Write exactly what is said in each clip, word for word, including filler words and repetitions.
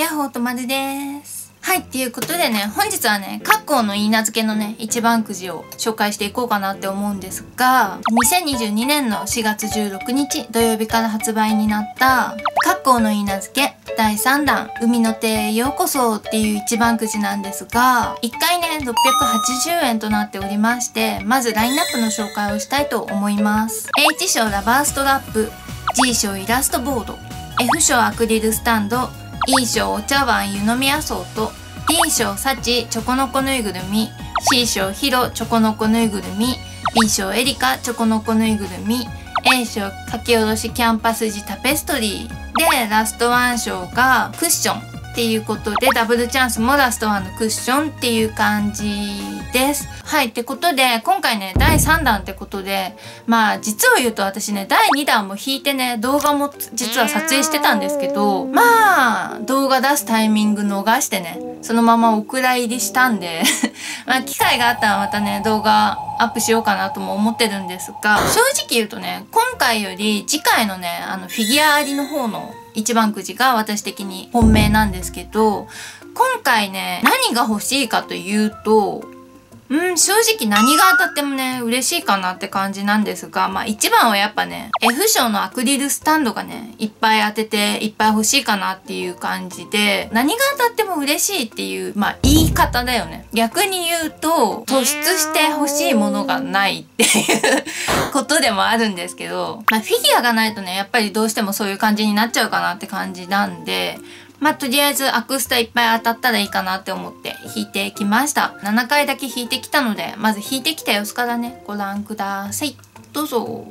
やっほーとまるです。はい、っていうことでね、本日はね、格好のいいなずけのね、一番くじを紹介していこうかなって思うんですが、にせんにじゅうにねんのしがつじゅうろくにち土曜日から発売になった、格好のいいなずけだいさんだん、海の手へようこそっていう一番くじなんですが、いっかいね、ろっぴゃくはちじゅうえんとなっておりまして、まずラインナップの紹介をしたいと思います。H 賞ラバーストラップ、G 賞イラストボード、F 賞アクリルスタンド、E 賞お茶碗湯飲みアソート、D 賞サチチョコノコぬいぐるみ、C 賞ヒロチョコノコぬいぐるみ、B 賞エリカチョコノコぬいぐるみ、A 賞書き下ろしキャンパス地タペストリーで、ラストワン賞がクッションっていうことで、ダブルチャンスもラストワンのクッションっていう感じです。はい、ってことで今回ねだいさんだんってことで、まあ実を言うと私ねだいにだんも引いてね動画も実は撮影してたんですけど、まあ動画出すタイミング逃してねそのままお蔵入りしたんでまあ機会があったらまたね動画アップしようかなとも思ってるんですが、正直言うとね今回より次回のねあのフィギュアありの方の一番くじが私的に本命なんですけど、今回ね何が欲しいかというと、うん正直何が当たってもね嬉しいかなって感じなんですが、まあ一番はやっぱね F 賞のアクリルスタンドがねいっぱい当てていっぱい欲しいかなっていう感じで、何が当たっても嬉しいっていうまあ言い方だよね。逆に言うと突出して欲しいものがないっていうことでもあるんですけど、まあフィギュアがないとねやっぱりどうしてもそういう感じになっちゃうかなって感じなんで、まあとりあえずアクスタいっぱい当たったらいいかなって思って引いてきました。ななかいだけ引いてきたので、まず引いてきた様子からねご覧ください。どうぞ。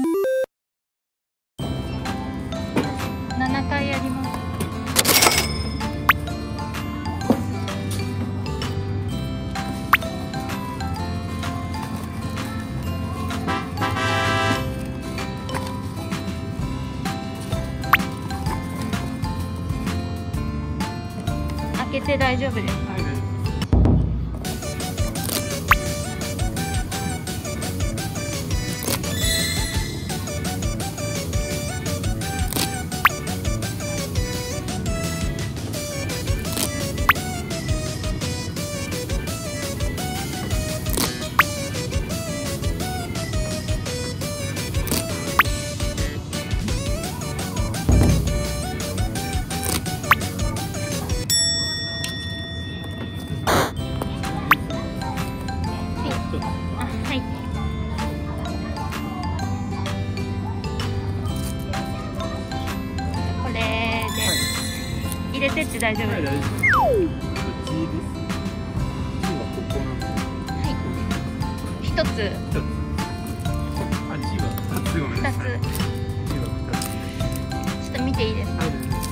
ななかいやります。開けて大丈夫ですか？入れてって大丈夫です。はい。一つ。あ、Gは二つごめんなさい。二つ。ちょっと見ていいですか。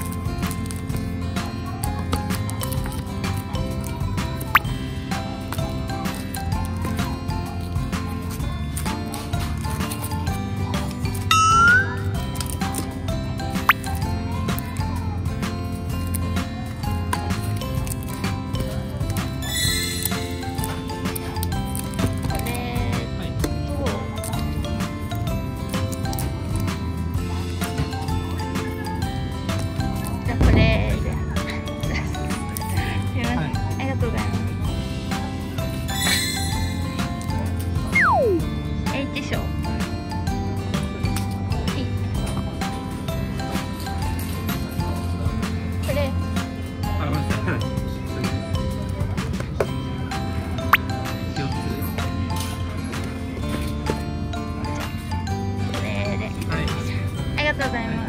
ありがとうございます。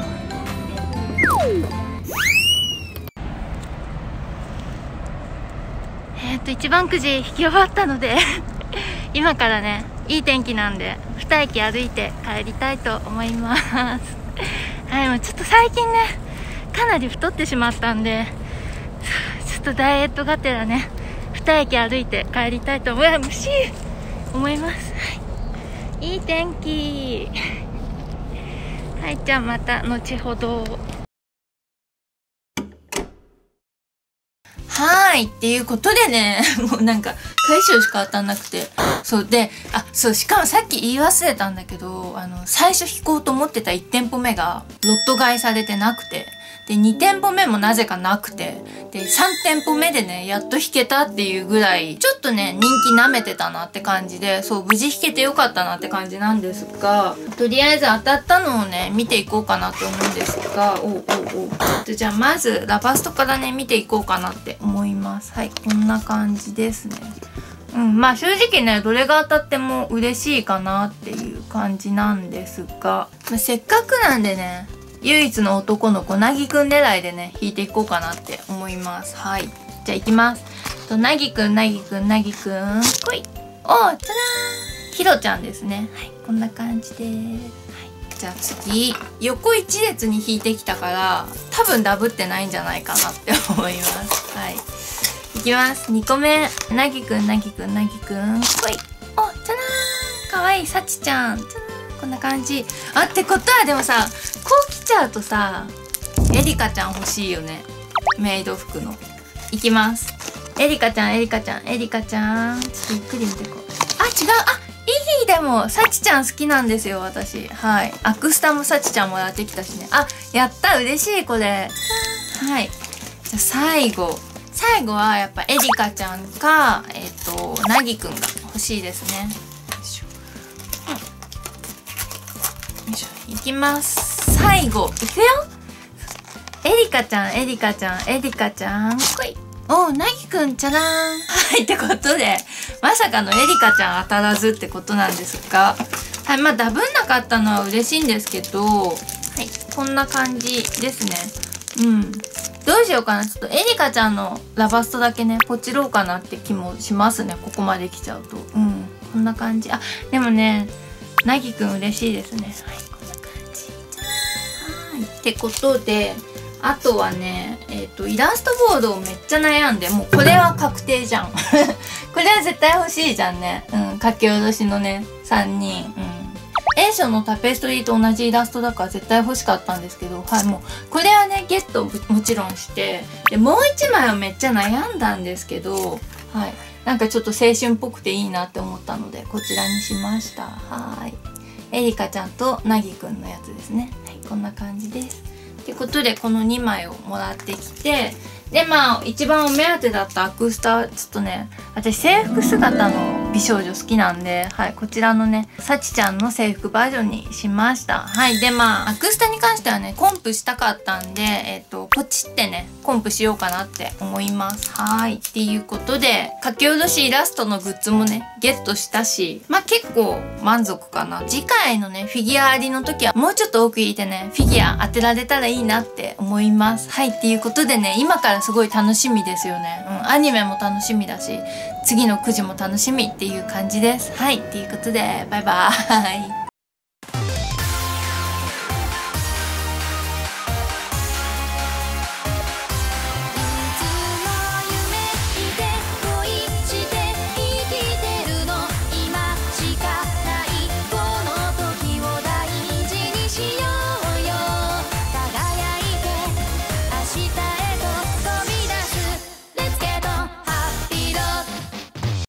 えっと一番くじ引き終わったので今からねいい天気なんでにえき歩いて帰りたいと思いますはい、もうちょっと最近ねかなり太ってしまったんでちょっとダイエットがてらねにえき歩いて帰りたいと思います。思います、はい、いい天気はい、じゃあまた後ほど。はーいっていうことでねもうなんか回収しか当たんなくて、そうで、あ、そう、しかもさっき言い忘れたんだけど、あの最初引こうと思ってたいち店舗目がロット買いされてなくて、 でに店舗目もなぜかなくて、でさん店舗目でねやっと引けたっていうぐらいちょっとね人気なめてたなって感じで、そう無事引けてよかったなって感じなんですが、とりあえず当たったのをね見ていこうかなと思うんですが、おうおうおう、じゃあまずラバストからね見ていこうかなって思います。はい、こんな感じですね。うん、まあ正直ねどれが当たっても嬉しいかなっていう感じなんですが、まあ、せっかくなんでね唯一の男の子なぎくん狙いでね引いていこうかなって思います。はい、じゃあいきます。となぎくんなぎくんなぎくん来い。おー、じゃらーん、ひろちゃんですね。はい、こんな感じです。はい、じゃあ次横一列に引いてきたから多分ダブってないんじゃないかなって思います。はい、いきます。にこめなぎくんなぎくんなぎくん来い。お、じゃらーん、かわいいさちちゃん。じゃらーん、こんな感じ。あってことはでもさ、こう来ちゃうとさエリカちゃん欲しいよね、メイド服の。いきます。エリカちゃんエリカちゃんエリカちゃん、ちょっとゆっくり見ていこう。あ、違う。あ、いい、でもさちちゃん好きなんですよ私。はい、アクスタもさちちゃんもらってきたしね。あ、やった、嬉しいこれ。はい、じゃあ最後最後はやっぱエリカちゃんかえっとなぎくんが欲しいですね。よいしょ、うん、よいしょ、いきます。最後いくよ。エリカちゃんエリカちゃんエリカちゃん来い。おー、なぎくん、ちゃらーん。はい、ってことでまさかのエリカちゃん当たらずってことなんですが、はい、まあダブんなかったのは嬉しいんですけど、はい、こんな感じですね。うん、どうしようかな。ちょっとエリカちゃんのラバストだけねポチろうかなって気もしますね、ここまで来ちゃうと。うん、こんな感じ。あ、でもねなぎくん嬉しいですね。はい、こんな感じ。はい、ってことであとはねえっとイラストボードをめっちゃ悩んで、もうこれは確定じゃんこれは絶対欲しいじゃんね。うん、書き下ろしのねさんにん。うん、A 賞のタペストリーと同じイラストだから絶対欲しかったんですけど、はい、もうこれはねゲットもちろんして、でもういちまいはめっちゃ悩んだんですけど、はい、なんかちょっと青春っぽくていいなって思ったのでこちらにしました。はい、エリカちゃんとなぎくんのやつですね。はい、こんな感じです。ってことでこのにまいをもらってきて、でまあ一番お目当てだったアクスタ、ちょっとね私制服姿の美少女好きなんで、はい、こちらのねさちちゃんの制服バージョンにしました。はい、でまあアクスタに関してはねコンプしたかったんで、えっとポチってねコンプしようかなって思います。はい、っていうことで書き下ろしイラストのグッズもねゲットしたし、まあ結構満足かな。次回のねフィギュアありの時はもうちょっと多く入れてねフィギュア当てられたらいいなって思います。はい、っていうことでね今からすごい楽しみですよね。うん、アニメも楽しみだし次のくじも楽しみっていう感じです。はい、っていうことでバイバーイ